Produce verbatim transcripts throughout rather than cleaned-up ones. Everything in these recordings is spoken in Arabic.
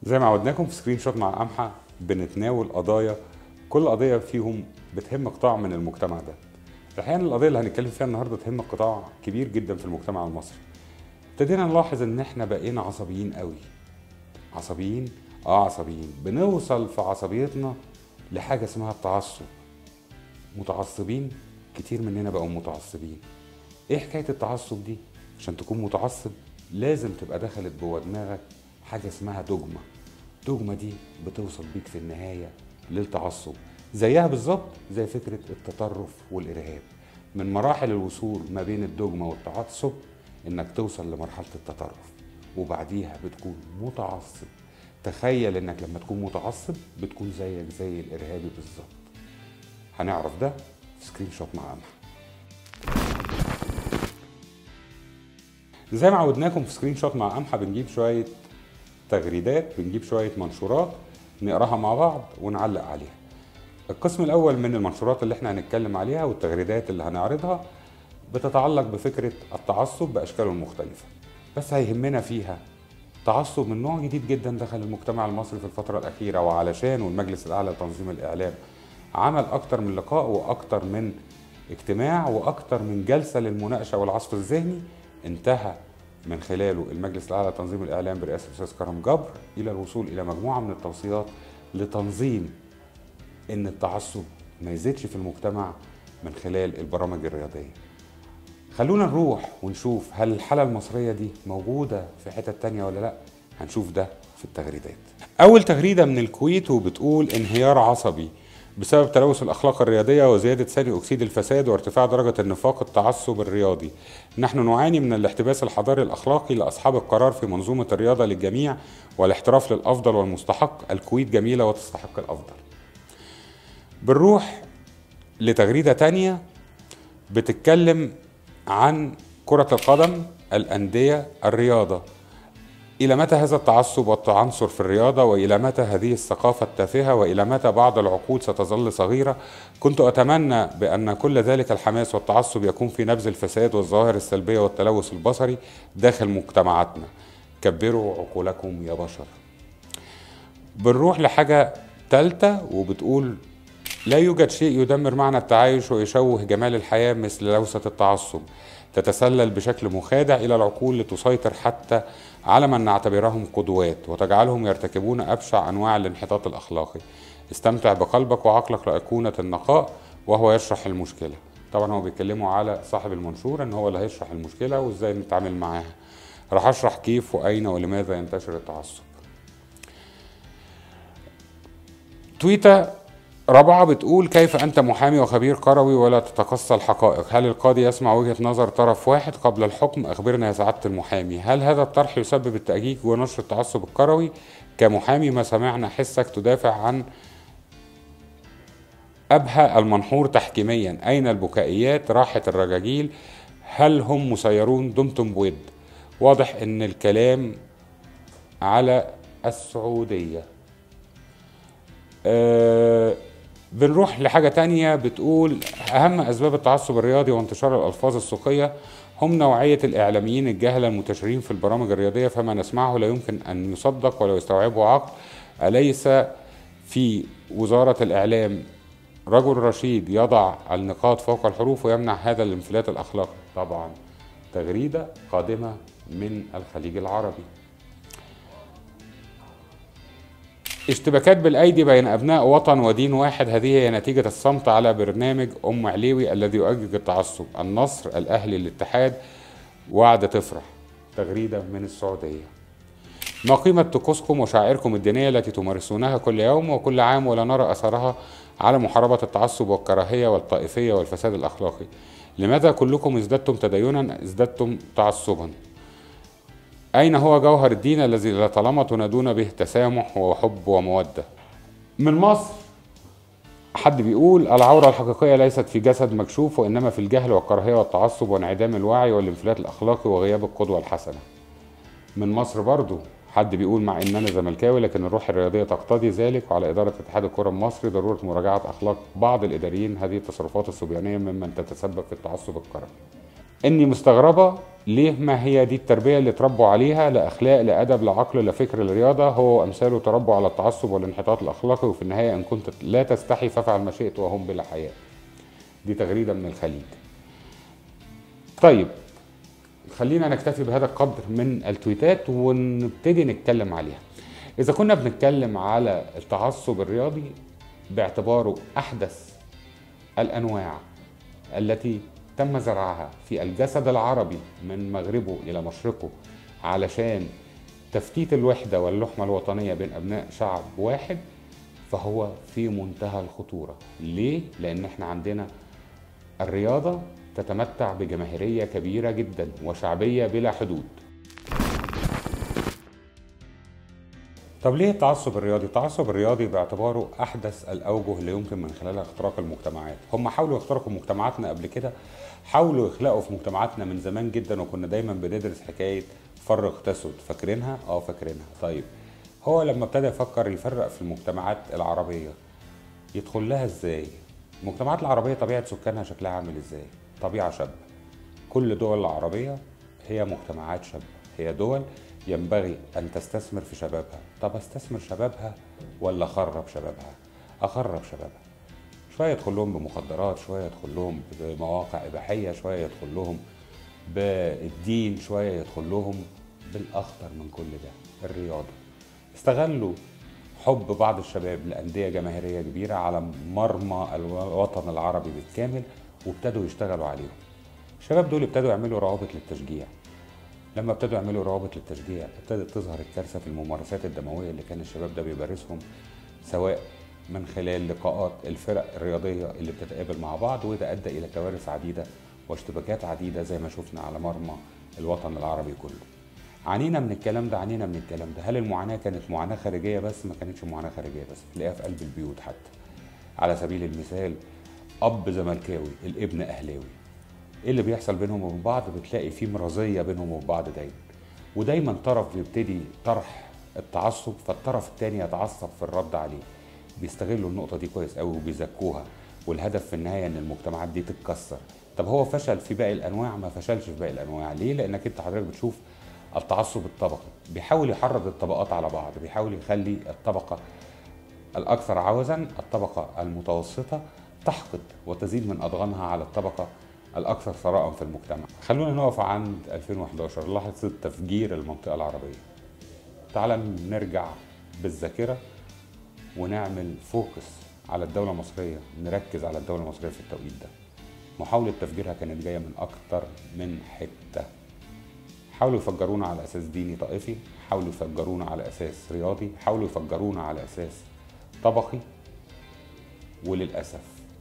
زي ما عودناكم في سكرين شوت مع قمحة بنتناول قضايا، كل قضية فيهم بتهم قطاع من المجتمع ده. الحقيقة إن القضية اللي هنتكلم فيها النهاردة تهم قطاع كبير جدا في المجتمع المصري. ابتدينا نلاحظ إن إحنا بقينا عصبيين قوي. عصبيين؟ آه عصبيين. بنوصل في عصبيتنا لحاجة اسمها التعصب. متعصبين؟ كتير مننا بقوا متعصبين. إيه حكاية التعصب دي؟ عشان تكون متعصب لازم تبقى دخلت جوه دماغك حاجة اسمها دوجما. الدوجما دي بتوصل بيك في النهاية للتعصب، زيها بالظبط زي فكرة التطرف والإرهاب. من مراحل الوصول ما بين الدوجما والتعصب إنك توصل لمرحلة التطرف، وبعديها بتكون متعصب. تخيل إنك لما تكون متعصب بتكون زيك زي الإرهابي بالظبط. هنعرف ده في سكرين شوت مع قمحة. زي ما عودناكم في سكرين شوت مع قمحة بنجيب شوية تغريدات، بنجيب شوية منشورات نقراها مع بعض ونعلق عليها. القسم الأول من المنشورات اللي احنا هنتكلم عليها والتغريدات اللي هنعرضها بتتعلق بفكرة التعصب بأشكاله المختلفة، بس هيهمنا فيها تعصب من نوع جديد جدا دخل المجتمع المصري في الفترة الأخيرة، وعلشان والمجلس الأعلى لتنظيم الإعلام عمل أكتر من لقاء وأكتر من اجتماع وأكتر من جلسة للمناقشة والعصف الذهني، انتهى من خلاله المجلس الأعلى لتنظيم الإعلام برئاسة الأستاذ كرم جبر إلى الوصول إلى مجموعة من التوصيات لتنظيم إن التعصب ما يزيدش في المجتمع من خلال البرامج الرياضية. خلونا نروح ونشوف هل الحالة المصرية دي موجودة في حتة تانية ولا لأ. هنشوف ده في التغريدات. أول تغريدة من الكويت وبتقول انهيار عصبي بسبب تلوث الأخلاق الرياضية وزيادة ثاني أكسيد الفساد وارتفاع درجة النفاق التعصب الرياضي. نحن نعاني من الاحتباس الحضاري الأخلاقي لأصحاب القرار في منظومة الرياضة للجميع والاحتراف للأفضل والمستحق. الكويت جميلة وتستحق الأفضل. بنروح لتغريدة تانية بتتكلم عن كرة القدم، الأندية، الرياضة. إلى متى هذا التعصب والتعنصر في الرياضة؟ وإلى متى هذه الثقافة التافهة؟ وإلى متى بعض العقود ستظل صغيرة؟ كنت أتمنى بأن كل ذلك الحماس والتعصب يكون في نبذ الفساد والظواهر السلبية والتلوث البصري داخل مجتمعاتنا. كبروا عقولكم يا بشر. بنروح لحاجة تالتة وبتقول لا يوجد شيء يدمر معنى التعايش ويشوه جمال الحياة مثل لوثة التعصب، تتسلل بشكل مخادع إلى العقول لتسيطر حتى على من نعتبرهم قدوات وتجعلهم يرتكبون أبشع أنواع الانحطاط الأخلاقي. استمتع بقلبك وعقلك لأيقونة النقاء وهو يشرح المشكلة. طبعا هو بيتكلموا على صاحب المنشور ان هو اللي هيشرح المشكلة وازاي نتعامل معاها. راح اشرح كيف واين ولماذا ينتشر التعصب. تويتة رابعة بتقول كيف أنت محامي وخبير قروي ولا تتقصى الحقائق؟ هل القاضي يسمع وجهة نظر طرف واحد قبل الحكم؟ أخبرنا يا سعادة المحامي، هل هذا الطرح يسبب التأجيج ونشر التعصب القروي؟ كمحامي ما سمعنا حسك تدافع عن أبهى المنحور تحكيميا. أين البكائيات؟ راحت الرجاجيل. هل هم مسيرون؟ دمتم بود. واضح أن الكلام على السعودية. أه بنروح لحاجة تانية بتقول أهم أسباب التعصب الرياضي وانتشار الألفاظ السوقية هم نوعية الإعلاميين الجهلة المنتشرين في البرامج الرياضية، فما نسمعه لا يمكن أن يصدق ولا يستوعبه عقل. أليس في وزارة الإعلام رجل رشيد يضع النقاط فوق الحروف ويمنع هذا الانفلات الأخلاقي؟ طبعا تغريدة قادمة من الخليج العربي. اشتباكات بالأيدي بين أبناء وطن ودين واحد، هذه هي نتيجة الصمت على برنامج أم عليوي الذي يؤجج التعصب. النصر، الأهلي، الاتحاد، وعد تفرح. تغريدة من السعودية. ما قيمة طقوسكم وشعائركم الدينية التي تمارسونها كل يوم وكل عام ولا نرى أثرها على محاربة التعصب والكراهية والطائفية والفساد الأخلاقي؟ لماذا كلكم ازددتم تدينا ازددتم تعصبا؟ أين هو جوهر الدين الذي لطالما تنادون به تسامح وحب ومودة؟ من مصر حد بيقول العورة الحقيقية ليست في جسد مكشوف وإنما في الجهل والكراهية والتعصب وانعدام الوعي والانفلات الأخلاقي وغياب القدوة الحسنة. من مصر برضو حد بيقول مع إن أنا زملكاوي لكن الروح الرياضية تقتضي ذلك، وعلى إدارة اتحاد الكرة المصري ضرورة مراجعة أخلاق بعض الإداريين هذه التصرفات الصبيانية ممن تتسبب في التعصب الكروي. اني مستغربة ليه، ما هي دي التربية اللي تربوا عليها؟ لا اخلاق، لا ادب، لا عقل، لا فكر، لا رياضة. هو امثاله تربوا على التعصب والانحطاط الاخلاقي، وفي النهاية ان كنت لا تستحي فافعل ما شئت وهم بلا حياء. دي تغريدة من الخليج. طيب خلينا نكتفي بهذا القدر من التويتات ونبتدي نتكلم عليها. إذا كنا بنتكلم على التعصب الرياضي باعتباره أحدث الأنواع التي تم زرعها في الجسد العربي من مغربه إلى مشرقه علشان تفتيت الوحدة واللحمة الوطنية بين أبناء شعب واحد، فهو في منتهى الخطورة. ليه؟ لأن احنا عندنا الرياضة تتمتع بجماهيرية كبيرة جدا وشعبية بلا حدود. طب ليه التعصب الرياضي؟ التعصب الرياضي باعتباره أحدث الأوجه اللي يمكن من خلالها اختراق المجتمعات. هم حاولوا يخترقوا مجتمعاتنا قبل كده، حاولوا يخلقوا في مجتمعاتنا من زمان جدا، وكنا دايما بندرس حكاية فرق تسد. فاكرينها؟ اه فاكرينها. طيب هو لما ابتدى يفكر يفرق في المجتمعات العربية يدخل لها ازاي؟ المجتمعات العربية طبيعة سكانها شكلها عامل ازاي؟ طبيعة شابة. كل دول العربية هي مجتمعات شابة، هي دول ينبغي أن تستثمر في شبابها. طب استثمر شبابها ولا أخرب شبابها؟ أخرب شبابها. شوية يدخل لهم بمخدرات، شوية يدخل لهم بمواقع إباحية، شوية يدخل لهم بالدين، شوية يدخل لهم بالأخطر من كل ده، الرياضة. استغلوا حب بعض الشباب لأندية جماهيرية كبيرة على مرمى الوطن العربي بالكامل، وابتدوا يشتغلوا عليهم. الشباب دول ابتدوا يعملوا روابط للتشجيع. لما ابتدوا يعملوا روابط للتشجيع ابتدت تظهر الكارثة في الممارسات الدموية اللي كان الشباب ده بيمارسهم، سواء من خلال لقاءات الفرق الرياضية اللي بتتقابل مع بعض، وده أدى إلى كوارث عديدة واشتباكات عديدة زي ما شفنا على مرمى الوطن العربي كله. عانينا من الكلام ده، عانينا من الكلام ده. هل المعاناة كانت معاناة خارجية بس؟ ما كانتش معاناة خارجية بس، تلاقيها في قلب البيوت حتى. على سبيل المثال أب زملكاوي الابن أهلاوي، ايه اللي بيحصل بينهم وبين بعض؟ بتلاقي في مرضية بينهم وبين بعض دايما، ودايما طرف بيبتدي طرح التعصب فالطرف التاني يتعصب في الرد عليه. بيستغلوا النقطة دي كويس قوي وبيزكوها، والهدف في النهاية ان المجتمعات دي تتكسر. طب هو فشل في باقي الانواع؟ ما فشلش في باقي الانواع. ليه؟ لانك انت حضرتك بتشوف التعصب الطبقي بيحاول يحرض الطبقات على بعض، بيحاول يخلي الطبقة الاكثر عوزا، الطبقة المتوسطة، تحقد وتزيد من اضغانها على الطبقة الأكثر ثراء في المجتمع. خلونا نقف عند ألفين وحداشر، لحظة تفجير المنطقة العربية. تعال نرجع بالذاكرة ونعمل فوكس على الدولة المصرية، نركز على الدولة المصرية في التوقيت ده. محاولة تفجيرها كانت جاية من أكتر من حتة. حاولوا يفجرونا على أساس ديني طائفي، حاولوا يفجرونا على أساس رياضي، حاولوا يفجرونا على أساس طبقي، وللأسف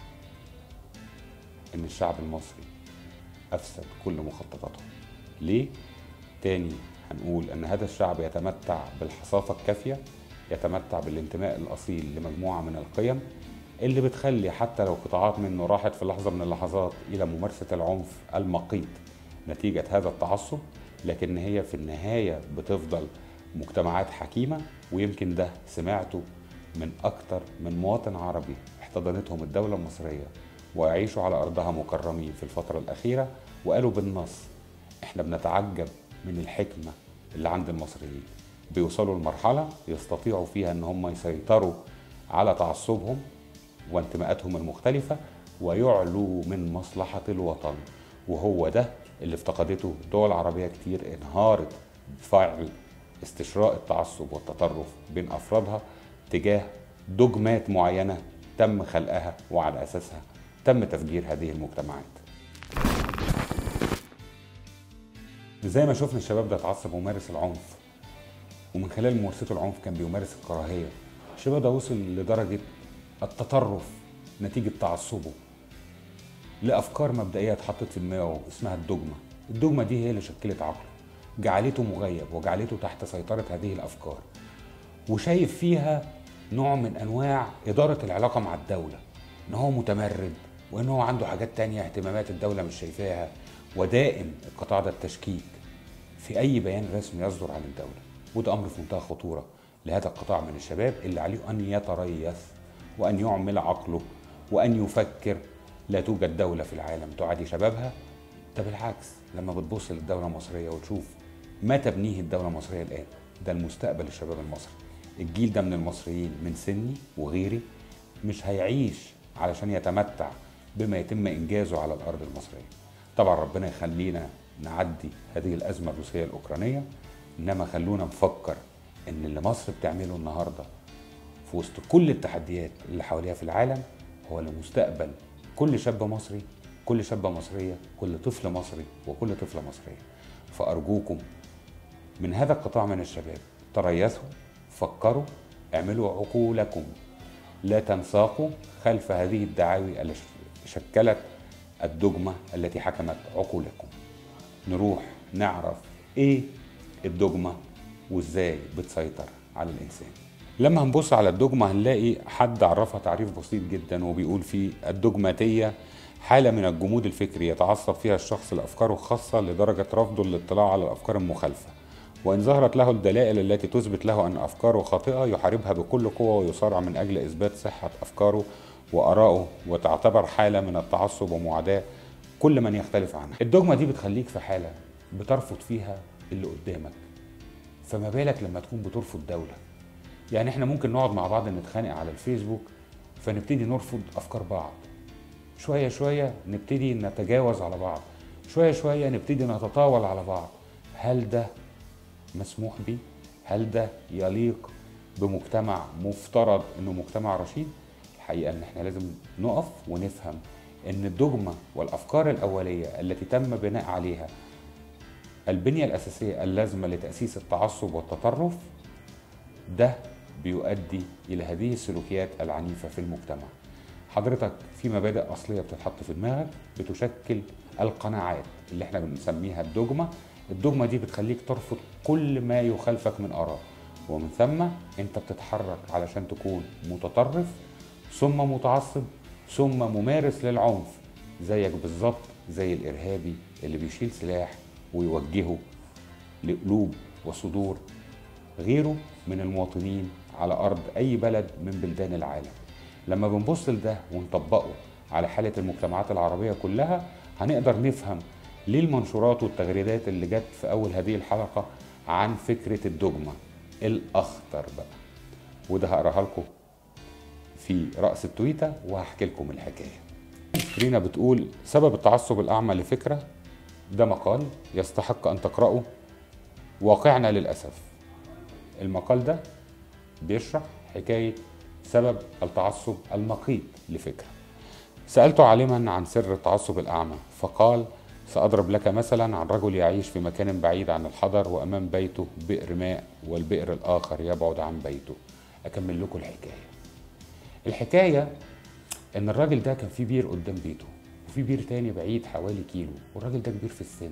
ان الشعب المصري افسد كل مخططاته. ليه؟ تاني هنقول ان هذا الشعب يتمتع بالحصافة الكافية، يتمتع بالانتماء الاصيل لمجموعة من القيم اللي بتخلي حتى لو قطاعات منه راحت في لحظة من اللحظات الى ممارسة العنف المقيت نتيجة هذا التعصب، لكن هي في النهاية بتفضل مجتمعات حكيمة. ويمكن ده سمعته من اكتر من مواطن عربي احتضنتهم الدولة المصرية ويعيشوا على أرضها مكرمين في الفترة الأخيرة، وقالوا بالنص إحنا بنتعجب من الحكمة اللي عند المصريين. بيوصلوا لمرحلة يستطيعوا فيها إن هم يسيطروا على تعصبهم وانتماءاتهم المختلفة ويعلوا من مصلحة الوطن. وهو ده اللي افتقدته دول عربية كتير، انهارت بفعل استشراء التعصب والتطرف بين أفرادها تجاه دogمات معينة تم خلقها وعلى أساسها تم تفجير هذه المجتمعات. زي ما شفنا الشباب ده اتعصب ومارس العنف، ومن خلال ممارسته العنف كان بيمارس الكراهية. الشباب ده وصل لدرجة التطرف نتيجة تعصبه لأفكار مبدئية اتحطت في دماغه اسمها الدogma. الدogma دي هي اللي شكلت عقله، جعلته مغيب وجعلته تحت سيطرة هذه الأفكار، وشايف فيها نوع من أنواع إدارة العلاقة مع الدولة، إن هو متمرد وإن هو عنده حاجات تانية اهتمامات الدولة مش شايفاها، ودائم القطاع ده التشكيك في أي بيان رسمي يصدر عن الدولة. وده أمر في منتهى الخطورة لهذا القطاع من الشباب اللي عليه أن يتريث وأن يعمل عقله وأن يفكر. لا توجد دولة في العالم تعادي شبابها، ده بالعكس، لما بتبص للدولة المصرية وتشوف ما تبنيه الدولة المصرية الآن، ده المستقبل الشباب المصري. الجيل ده من المصريين من سني وغيري مش هيعيش علشان يتمتع بما يتم إنجازه على الأرض المصرية. طبعا ربنا يخلينا نعدي هذه الأزمة الروسية الأوكرانية، إنما خلونا نفكر إن اللي مصر بتعمله النهاردة في وسط كل التحديات اللي حواليها في العالم هو لمستقبل كل شاب مصري، كل شابة مصرية، كل طفل مصري وكل طفلة مصرية. فأرجوكم من هذا القطاع من الشباب تريثوا، فكروا، اعملوا عقولكم، لا تنساقوا خلف هذه الدعاوي التي شكلت الدجمة التي حكمت عقولكم. نروح نعرف ايه الدجمة وازاي بتسيطر على الانسان. لما هنبص على الدجمة هنلاقي حد عرفها تعريف بسيط جدا وبيقول فيه: الدجماتية حالة من الجمود الفكري يتعصب فيها الشخص لأفكاره الخاصة لدرجة رفضه للاطلاع على الأفكار المخالفة، وإن ظهرت له الدلائل التي تثبت له أن أفكاره خاطئة يحاربها بكل قوة ويصارع من أجل إثبات صحة أفكاره وآرائه، وتعتبر حالة من التعصب ومعاداة كل من يختلف عنها. الدجمة دي بتخليك في حالة بترفض فيها اللي قدامك، فما بالك لما تكون بترفض دولة. يعني احنا ممكن نقعد مع بعض نتخانق على الفيسبوك فنبتدي نرفض أفكار بعض، شوية شوية نبتدي نتجاوز على بعض، شوية شوية نبتدي نتطاول على بعض. هل ده مسموح به؟ هل ده يليق بمجتمع مفترض انه مجتمع رشيد؟ الحقيقة ان احنا لازم نقف ونفهم ان الدجمة والافكار الاولية التي تم بناء عليها البنية الاساسية اللازمة لتأسيس التعصب والتطرف ده بيؤدي الى هذه السلوكيات العنيفة في المجتمع. حضرتك في مبادئ اصلية بتتحط في دماغك بتشكل القناعات اللي احنا بنسميها الدجمة. الدجمة دي بتخليك ترفض كل ما يخالفك من آراء، ومن ثم انت بتتحرك علشان تكون متطرف ثم متعصب ثم ممارس للعنف، زيك بالظبط زي الإرهابي اللي بيشيل سلاح ويوجهه لقلوب وصدور غيره من المواطنين على أرض أي بلد من بلدان العالم. لما بنبص لده ونطبقه على حالة المجتمعات العربية كلها هنقدر نفهم ليه المنشورات والتغريدات اللي جت في أول هذه الحلقة عن فكرة الدجمة الأخطر بقى. وده هقراها لكم في رأس التويتة وهحكي لكم الحكاية. رينا بتقول: سبب التعصب الأعمى لفكرة، ده مقال يستحق أن تقرأه واقعنا للأسف. المقال ده بيشرح حكاية سبب التعصب المقيت لفكرة. سألت عالما عن سر التعصب الأعمى فقال: سأضرب لك مثلا عن رجل يعيش في مكان بعيد عن الحضر وأمام بيته بئر ماء والبئر الآخر يبعد عن بيته. أكمل لكم الحكاية. الحكاية إن الراجل ده كان في بير قدام بيته وفي بير تاني بعيد حوالي كيلو، والراجل ده كبير في السن.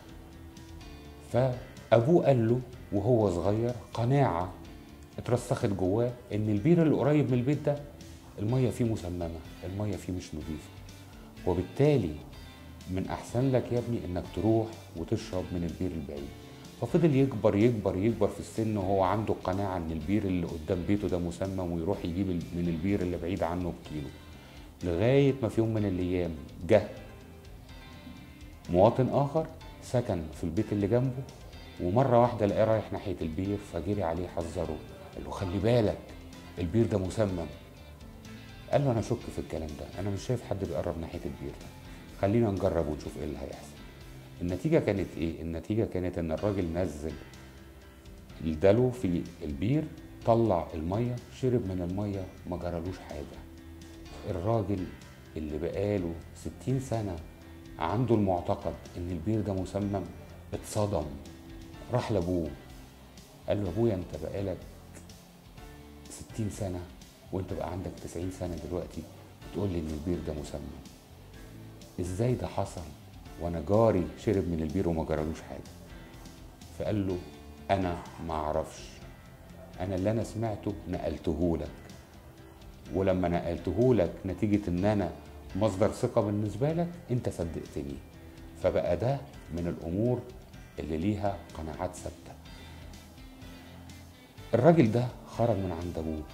فأبوه قال له وهو صغير قناعة اترسخت جواه إن البير اللي قريب من البيت ده المية فيه مسممة، المية فيه مش نظيفة، وبالتالي من أحسن لك يا ابني إنك تروح وتشرب من البير البعيد. ففضل يكبر يكبر يكبر في السن وهو عنده قناعة إن البير اللي قدام بيته ده مسمم ويروح يجيب من البير اللي بعيد عنه بكيلو، لغاية ما في يوم من الأيام جه مواطن آخر سكن في البيت اللي جنبه، ومرة واحدة لقاه رايح ناحية البير فجري عليه حذره، قال له: خلي بالك البير ده مسمم. قال له: أنا شك في الكلام ده، أنا مش شايف حد بيقرب ناحية البير ده، خلينا نجرب ونشوف ايه اللي هيحصل. النتيجة كانت ايه؟ النتيجة كانت ان الراجل نزل الدلو في البير، طلع المية، شرب من المية، ما جرالوش حاجة. الراجل اللي بقاله ستين سنة عنده المعتقد ان البير ده مسمم اتصدم، راح لابوه قال له: ابويا انت بقالك ستين سنة وانت بقى عندك تسعين سنة دلوقتي بتقول لي ان البير ده مسمم، ازاي ده حصل وانا جاري شرب من البير وما جرالوش حاجه؟ فقال له: انا ما اعرفش، انا اللي انا سمعته نقلته لك، ولما نقلته لك نتيجه ان انا مصدر ثقه بالنسبه لك انت صدقتني. فبقى ده من الامور اللي ليها قناعات ثابته. الراجل ده خرج من عند ابوه،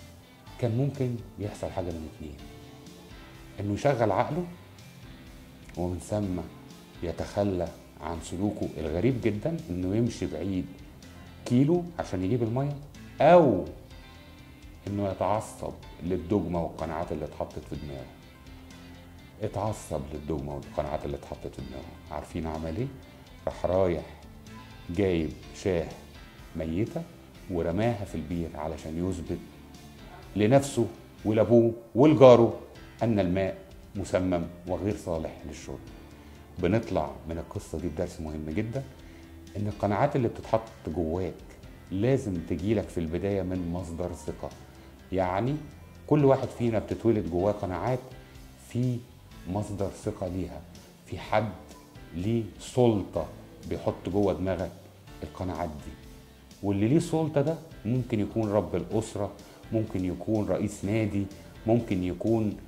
كان ممكن يحصل حاجه من اتنين: انه يشغل عقله ومن ثم يتخلى عن سلوكه الغريب جدا انه يمشي بعيد كيلو عشان يجيب المية، او انه يتعصب للدogma والقناعات اللي اتحطت في دماغه. اتعصب للدogma والقناعات اللي اتحطت في دماغه. عارفين عمل ايه؟ راح رايح جايب شاه ميتة ورماها في البير علشان يثبت لنفسه ولابوه ولجاره ان الماء مسمم وغير صالح للشرب. بنطلع من القصة دي بدرس مهم جدا، ان القناعات اللي بتتحط جواك لازم تجيلك في البداية من مصدر ثقة. يعني كل واحد فينا بتتولد جواه قناعات في مصدر ثقة ليها، في حد ليه سلطة بيحط جوه دماغك القناعات دي. واللي ليه سلطة ده ممكن يكون رب الأسرة، ممكن يكون رئيس نادي، ممكن يكون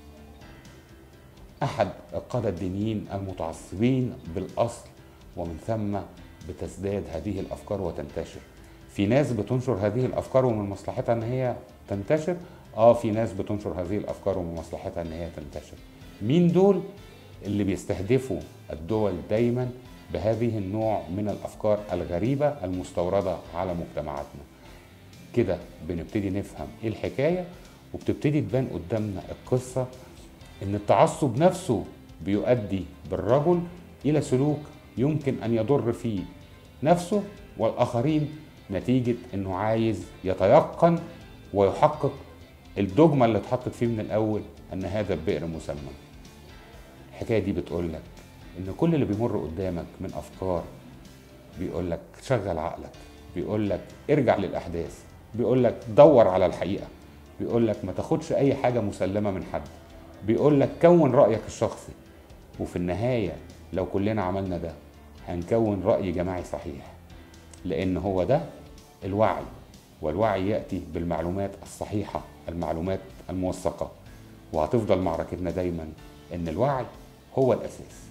أحد القادة الدينيين المتعصبين بالأصل، ومن ثم بتزداد هذه الأفكار وتنتشر. في ناس بتنشر هذه الأفكار ومن مصلحتها أن هي تنتشر، آه في ناس بتنشر هذه الأفكار ومن مصلحتها أن هي تنتشر. مين دول؟ اللي بيستهدفوا الدول دايما بهذه النوع من الأفكار الغريبة المستوردة على مجتمعاتنا. كده بنبتدي نفهم إيه الحكاية، وبتبتدي تبان قدامنا القصة إن التعصب نفسه بيؤدي بالرجل إلى سلوك يمكن أن يضر فيه نفسه والآخرين، نتيجة إنه عايز يتيقن ويحقق الدogma اللي اتحطت فيه من الأول أن هذا البئر مسمم. الحكاية دي بتقول لك إن كل اللي بيمر قدامك من أفكار بيقول لك شغل عقلك، بيقول لك ارجع للأحداث، بيقول لك دور على الحقيقة، بيقول لك ما تاخدش أي حاجة مسلمة من حد، بيقول لك كون رأيك الشخصي. وفي النهاية لو كلنا عملنا ده هنكون رأي جماعي صحيح، لأن هو ده الوعي، والوعي يأتي بالمعلومات الصحيحة، المعلومات الموثقة. وهتفضل معركتنا دايما إن الوعي هو الأساس.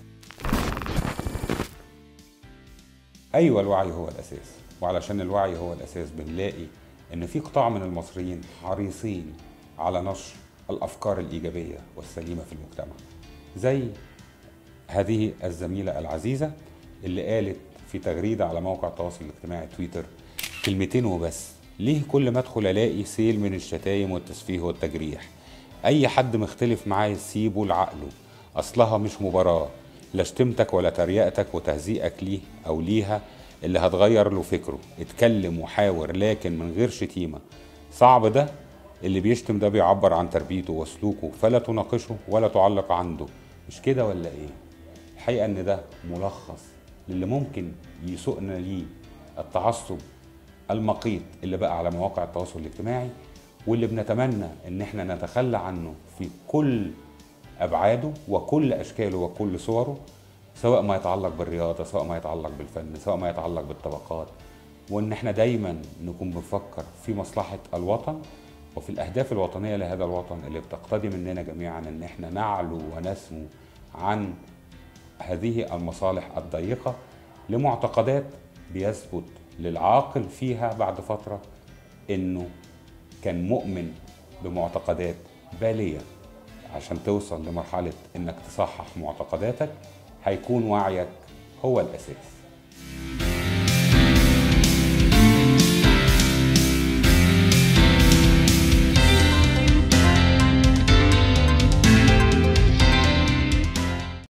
أيوة الوعي هو الأساس، وعلشان الوعي هو الأساس بنلاقي إن في قطاع من المصريين حريصين على نشر الأفكار الإيجابية والسليمة في المجتمع، زي هذه الزميلة العزيزة اللي قالت في تغريدة على موقع التواصل الاجتماعي تويتر كلمتين وبس: ليه كل ما ادخل الاقي سيل من الشتايم والتسفيه والتجريح؟ اي حد مختلف معايا سيبه لعقله، اصلها مش مباراة، لا شتمتك ولا تريقتك وتهزيئك ليه او ليها اللي هتغير له فكره. اتكلم وحاور لكن من غير شتيمة. صعب ده، اللي بيشتم ده بيعبر عن تربيته وسلوكه، فلا تناقشه ولا تعلق عنده. مش كده ولا ايه؟ الحقيقة ان ده ملخص للي ممكن يسوقنا ليه التعصب المقيت اللي بقى على مواقع التواصل الاجتماعي، واللي بنتمنى ان احنا نتخلى عنه في كل ابعاده وكل اشكاله وكل صوره، سواء ما يتعلق بالرياضة، سواء ما يتعلق بالفن، سواء ما يتعلق بالطبقات. وان احنا دايما نكون بنفكر في مصلحة الوطن وفي الاهداف الوطنية لهذا الوطن اللي بتقتضي مننا جميعا ان احنا نعلو ونسمو عن هذه المصالح الضيقة لمعتقدات بيثبت للعاقل فيها بعد فترة انه كان مؤمن بمعتقدات بالية. عشان توصل لمرحلة انك تصحح معتقداتك هيكون وعيك هو الاساس.